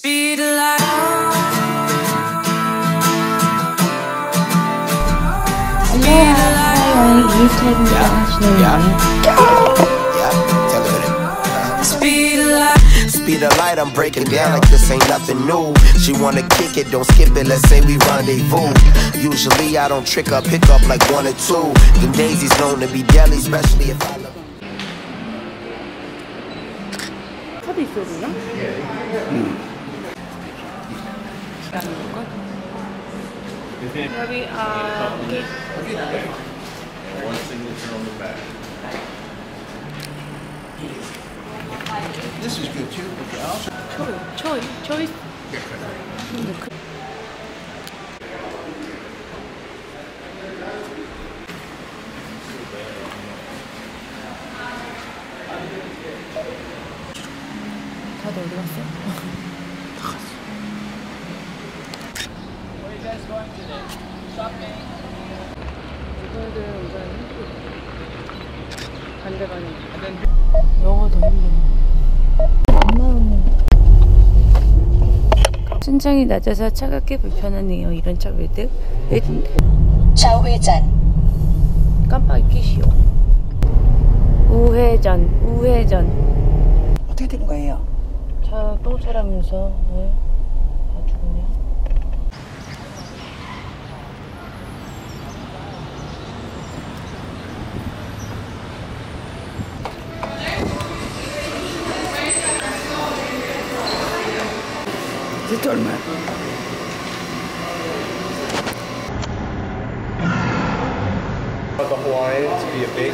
Speed of light. Speed of light, I'm breaking down like this ain't nothing new. She wanna kick it, don't skip it, let's say we rendezvous. Usually I don't trick up, pick up like one or two. Them daisies known to be deadly, especially if I love. 카드 있어야 되나? 여기 One signature on the back. This is good too. 초이스. 다들 어디 갔어? 다 갔어. 이거들 우선 반대 가는 영어 더 힘들어. 안 나오네. 신장이 낮아서 차갑게 불편하네요. 이런 차별들. 좌회전. 깜빡이 켜시오. 우회전. 어떻게 된 거예요? 차 똥차라면서 왜? 다 죽었냐? 이제 얼마야? The Hawaiian to be a big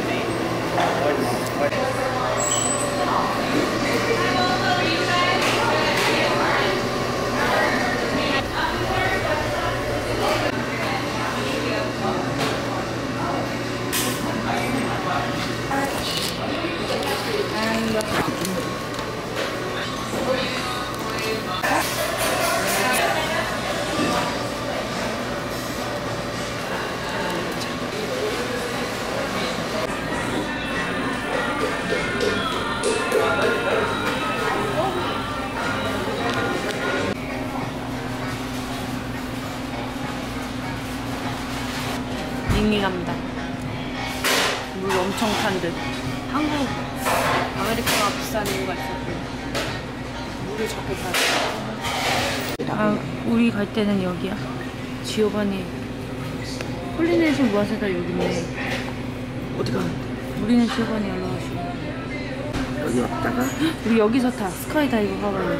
밍밍합니다. 물 엄청 탄 듯. 한국 아메리카가 비싼 이유가 있었고 물을 자꾸 탔어. 아, 우리 갈 때는 여기야. 지오바니 폴리네이션 무한센터 여기 있네. 어디 가는데? 우리는 지오바니 연락 왔어. 여기 왔다가 우리 여기서 타. 스카이다이브 가봐요.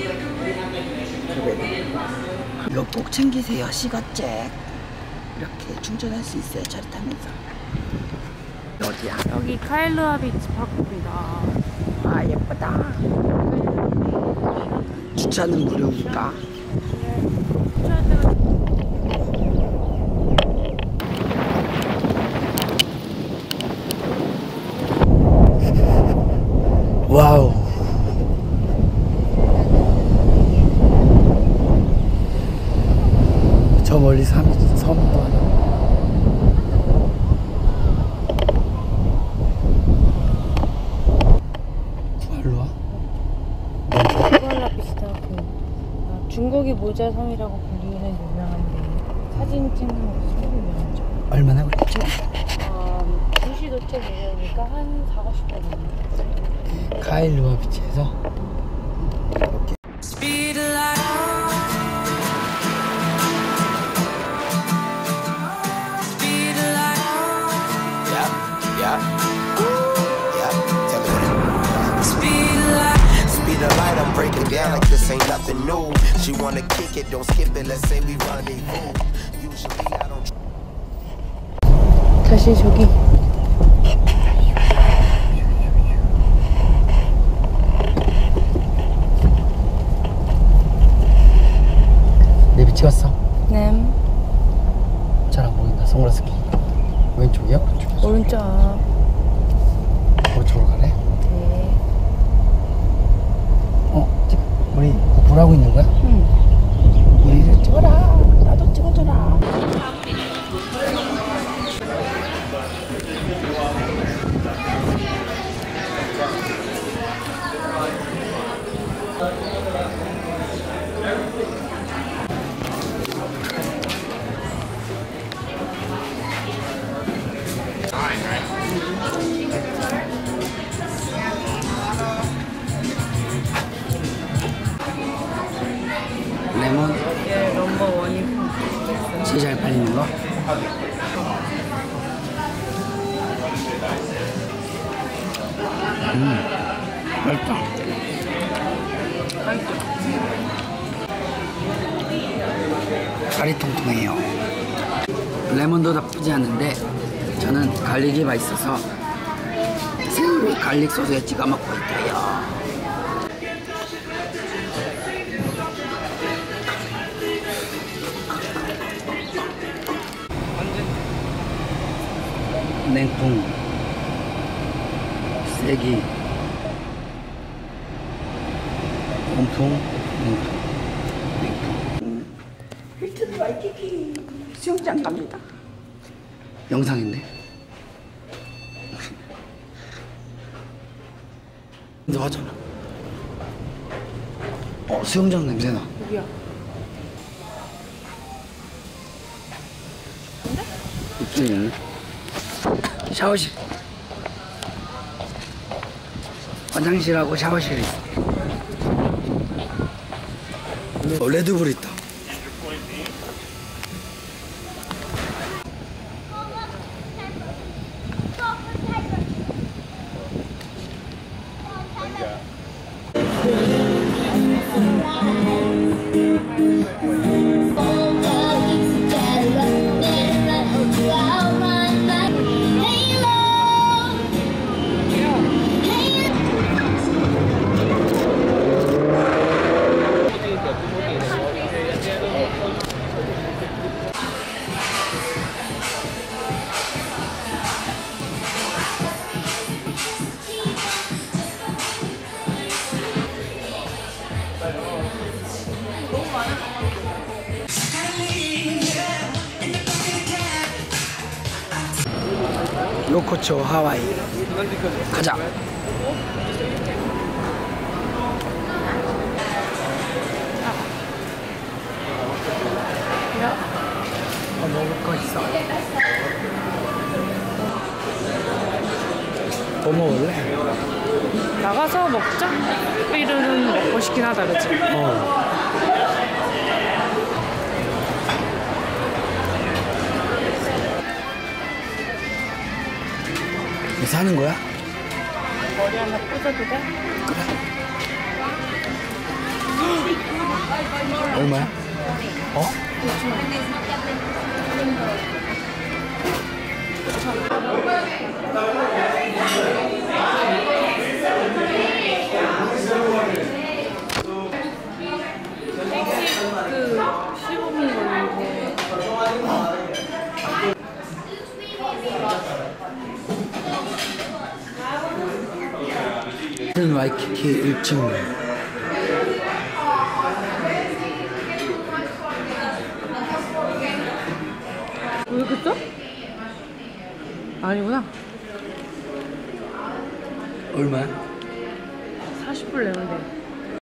이거 꼭 챙기세요. 시거잭. 이렇게 충전할 수 있어요. 차를 타면서. 어디야? 여기 카일루아 비치 파크입니다. 아 예쁘다. 주차는 무료니까. 와우. 저 멀리 섬도 하나. 쿠알루아? 쿠알라 비슷하고 중국이 모자섬이라고 불리는 유명한데 사진 찍는 거 super 유명하죠. 얼마나 걸렸죠? 2시 도착 예정이니까 한 4, 50분 걸립니다. 카일루아 비치에서 Speed of light. Speed of light. Yeah. Tell me what it is. Speed of light. Speed of light, I'm breaking down like this ain't nothing new. She wanna kick it, don't skip it, let's say we rendezvous. Usually I don't. 다시 저기 내비 찍었어? 네 잘 안 보인다. 선글라스 끼. 왼쪽이야? 오른쪽이야? 오른쪽. 오른쪽으로 가래? 네. 지금 우리 고프로 하고 있는 거야? 응. 우리를 찍어라. 나도 찍어줘라. 잘 팔리는 거? 맛있다. 살이 통통해요. 레몬도 나쁘지 않은데 저는 갈릭이 맛있어서 새우를 갈릭 소스에 찍어 먹고 있어요. 냉풍 세기 온풍 냉풍 힐튼 와이키키 수영장 갑니다. 영상인데? 너 하잖아. 수영장 냄새나. 여기야. 입술이 샤워실. 화장실하고 샤워실이 있어. 레드불 있다. 로코초 하와이 가자. 먹을 거 있어. 뭐 먹을래? 나가서 먹자. 삐르는 먹고 싶긴 하다, 그치? 사는 거야? 머리 하나 꽂아도 돼? 얼마야? 그 15분 걸리고. 와이키키 1층. 왜 이렇게 써? 아니구나. 얼마야? 40불 내면 돼.